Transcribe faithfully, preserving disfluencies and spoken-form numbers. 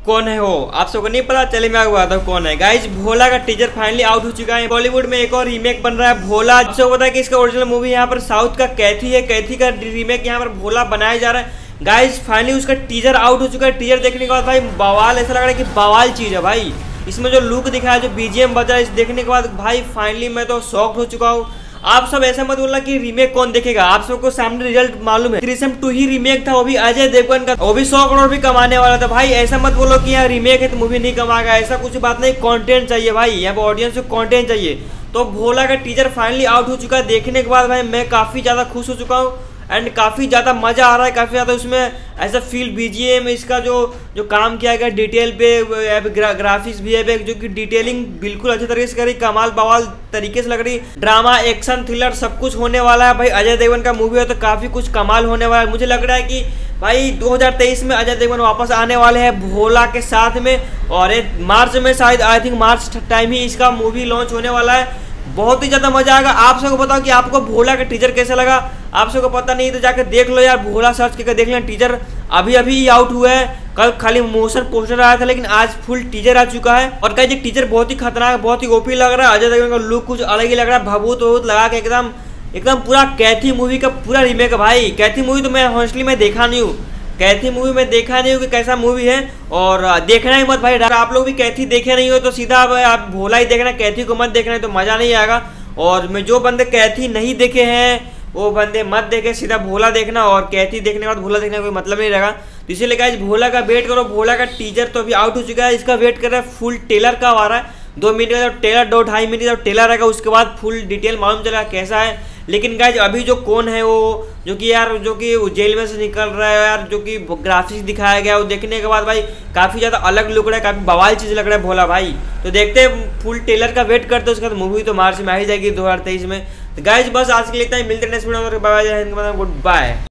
कौन है वो, आप सबको नहीं पता, चलिए मैं आपको बताता हूँ कौन है। गाइज भोला का टीजर फाइनली आउट हो चुका है। बॉलीवुड में एक और रीमेक बन रहा है भोला। आप सबको पता है कि इसका ओरिजिनल मूवी यहाँ पर साउथ का कैथी है, कैथी का रीमेक यहाँ पर भोला बनाया जा रहा है। गाइज फाइनली उसका टीजर आउट हो चुका है। टीजर देखने के बाद भाई बवाल, ऐसा लग रहा है कि बवाल चीज है भाई। इसमें जो लुक दिखाया, जो बीजीएम बजा है, इस देखने के बाद भाई फाइनली मैं तो शॉक्ड हो चुका हूँ। आप सब ऐसा मत बोलना कि रीमेक कौन देखेगा, आप सबको सामने रिजल्ट मालूम है। त्रिशम टू ही रीमेक था, वो भी अजय देवगन का, वो भी सौ करोड़ भी कमाने वाला था। भाई ऐसा मत बोलो कि यहाँ रीमेक है तो मूवी नहीं कमाएगा, ऐसा कुछ बात नहीं। कंटेंट चाहिए भाई, यहाँ पर ऑडियंस को कंटेंट चाहिए। तो भोला का टीजर फाइनली आउट हो चुका है। देखने के बाद भाई मैं काफी ज्यादा खुश हो चुका हूँ एंड काफ़ी ज़्यादा मज़ा आ रहा है, काफ़ी ज़्यादा उसमें ऐसा फील बीजीएम इसका जो जो काम किया गया डिटेल पे, ग्रा, ग्राफिक्स भी है जो कि डिटेलिंग बिल्कुल अच्छे तरीके से करी, कमाल बवाल तरीके से लग रही। ड्रामा, एक्शन, थ्रिलर सब कुछ होने वाला है भाई। अजय देवगन का मूवी है तो काफ़ी कुछ कमाल होने वाला है। मुझे लग रहा है कि भाई दो हज़ार तेईस में अजय देवगन वापस आने वाले हैं भोला के साथ में, और मार्च में शायद, आई थिंक मार्च टाइम ही इसका मूवी लॉन्च होने वाला है। बहुत ही ज्यादा मजा आएगा। आप सबको बताओ कि आपको भोला का टीजर कैसा लगा। आप सबको पता नहीं तो जाकर देख लो यार, भोला सर्च करके देख लें। टीजर अभी अभी आउट हुआ है, कल खाली मोशन पोस्टर आया था लेकिन आज फुल टीजर आ चुका है। और कहीं टीजर बहुत ही खतरनाक, बहुत ही ओपी लग रहा है। अजय देवगन का लुक कुछ अलग ही लग रहा है, भभूत वभूत लगा के एकदम एकदम पूरा कैथी मूवी का पूरा रीमेक है भाई। कैथी मूवी तो मैं हॉनेस्टली मैं देखा नहीं हूँ, कैथी मूवी में देखा नहीं हो कि कैसा मूवी है, और देखना ही मत भाई। आप लोग भी कैथी देखे नहीं हो तो सीधा आप भोला ही देखना, कैथी को मत देखना है तो मजा नहीं आएगा। और मैं जो बंदे कैथी नहीं देखे हैं वो बंदे मत देखे, सीधा भोला देखना, और कैथी देखने के बाद भोला देखने का कोई मतलब नहीं रहेगा। तो इसीलिए गाइस भोला का वेट करो। भोला का टीजर तो अभी आउट हो चुका है, इसका वेट कर रहा है फुल टेलर का आ रहा है। दो मिनट का जब टेलर, दो ढाई मिनट जब टेलर आएगा उसके बाद फुल डिटेल मालूम चलेगा कैसा है। लेकिन गाइज अभी जो कौन है वो, जो कि यार जो कि जेल में से निकल रहा है यार, जो कि ग्राफिक्स दिखाया गया वो देखने के बाद भाई काफ़ी ज़्यादा अलग लुक रहा है, काफ़ी बवाल चीज़ लग रहा है भोला भाई। तो देखते हैं, फुल टेलर का वेट करते हैं, उसके बाद मूवी तो मार्च में आ ही जाएगी दो हज़ार तेईस में। तो गाइज बस आज के लिए इतना ही, मिलते हैं नेक्स्ट वीडियो में। Bye bye, good bye.